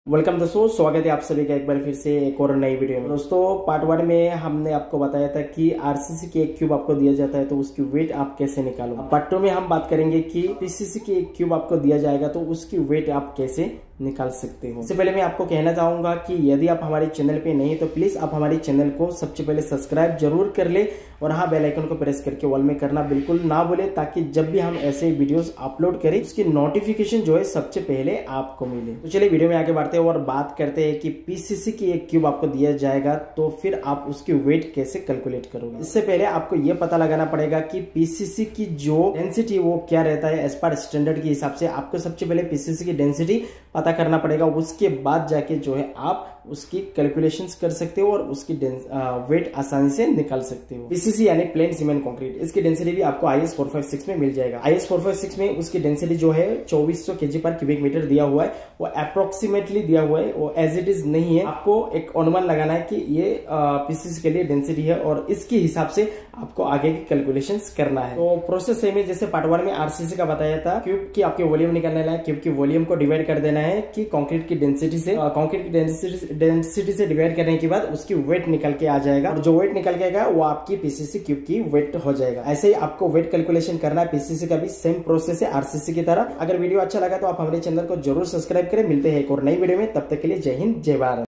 Welcome दोस्तों, स्वागत है आप सभी का एक बार फिर से एक और नई वीडियो में। दोस्तों पार्ट 1 में हमने आपको बताया था कि आरसीसी की एक क्यूब आपको दिया जाता है तो उसकी वेट आप कैसे निकालो। पार्ट 2 में हम बात करेंगे कि पीसीसी की एक क्यूब आपको दिया जाएगा तो उसकी वेट आप कैसे निकाल सकते हो। इससे पहले मैं आपको कहना चाहूंगा कि यदि आप हमारे चैनल पे नहीं तो प्लीज आप हमारे चैनल को सबसे पहले सब्सक्राइब जरूर कर ले और हाँ बेल आइकन को प्रेस करके ऑल में करना बिल्कुल ना भूले, ताकि जब भी हम ऐसे वीडियोस अपलोड करें उसकी नोटिफिकेशन जो है सबसे पहले आपको मिले। तो चलिए वीडियो में आगे बढ़ते हैं और बात करते हैं कि पीसीसी की एक क्यूब आपको दिया जाएगा तो फिर आप उसकी वेट कैसे कैलकुलेट करोगे। इससे पहले आपको यह पता लगाना पड़ेगा कि पीसीसी की जो डेंसिटी वो क्या रहता है एज पर स्टैंडर्ड के हिसाब से। आपको सबसे पहले पीसीसी की डेंसिटी पता करना पड़ेगा, उसके बाद जाके जो है आप उसकी कैलकुलेशंस कर सकते हो और उसकी वेट आसानी से निकाल सकते हो। पीसीसी यानी प्लेन सीमेंट कंक्रीट, इसकी डेंसिटी भी आपको IS 456 में मिल जाएगा। IS 456 में उसकी डेंसिटी जो है 2400 kg पर क्यूबिक मीटर दिया हुआ है, वो अप्रोक्सीमेटली दिया हुआ है, वो एज इट इज नहीं है। आपको एक अनुमान लगाना है कि ये पीसीसी के लिए डेंसिटी है और इसके हिसाब से आपको आगे की कैलकुलेशंस करना है। तो प्रोसेस सेम है जैसे पार्ट 1 में आरसीसी का बताया था। क्यूब की आपके वॉल्यूम निकालना है, क्यूब की वॉल्यूम को डिवाइड कर देना है कि कंक्रीट की डेंसिटी से, कंक्रीट की डेंसिटी से डिवाइड करने के बाद उसकी वेट निकल के आ जाएगा और जो वेट निकल के आएगा वो आपकी पीसीसी क्यूब की वेट हो जाएगा। ऐसे ही आपको वेट कैलकुलेशन करना है। पीसीसी का भी सेम प्रोसेस है आरसीसी की तरह। अगर वीडियो अच्छा लगा तो आप हमारे चैनल को जरूर सब्सक्राइब करें। मिलते हैं एक और नई वीडियो में, तब तक के लिए जय हिंद जय भारत।